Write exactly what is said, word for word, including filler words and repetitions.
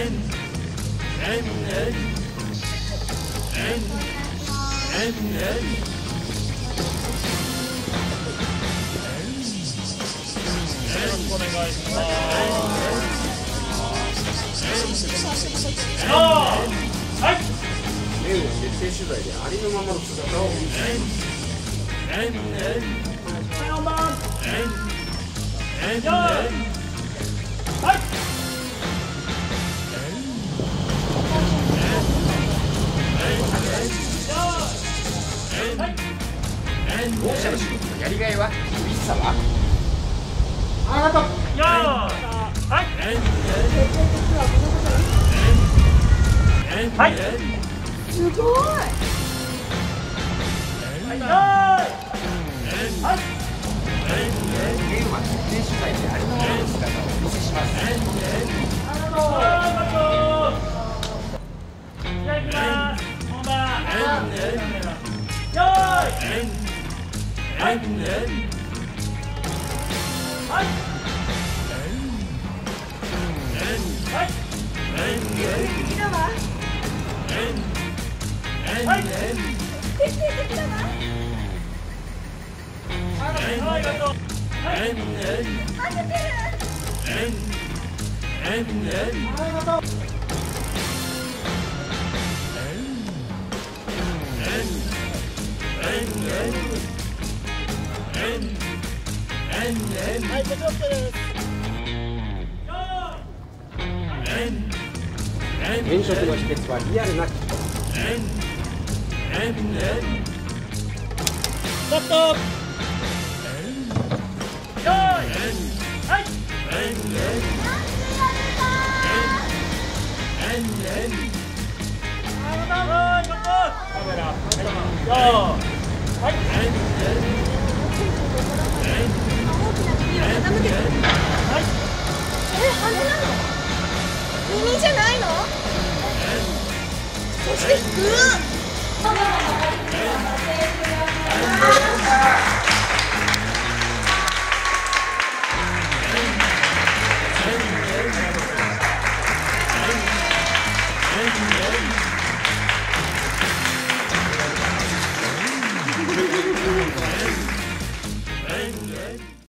お願いします。はい。 メウの徹底取材でありのままの姿を見せます。 本番。よーい。はい。 ろう者の仕事のやりがいは厳しさはあなた。 よーい。はい。はい。 すごい。 はい。よーい。はい。 メウは徹底取材でありのままの姿をお見せします。 ありがとう。じゃあ行きます。本番。よーい。はい。はい。はい。 的だわ。 はい。 徹底的だわ。 ありがとう。はい。 負けてる。 ありがとう。はい、こちらです。 転職の秘訣はリアルな人。 スタート。よーい。はい。カメラ。よーい。はい。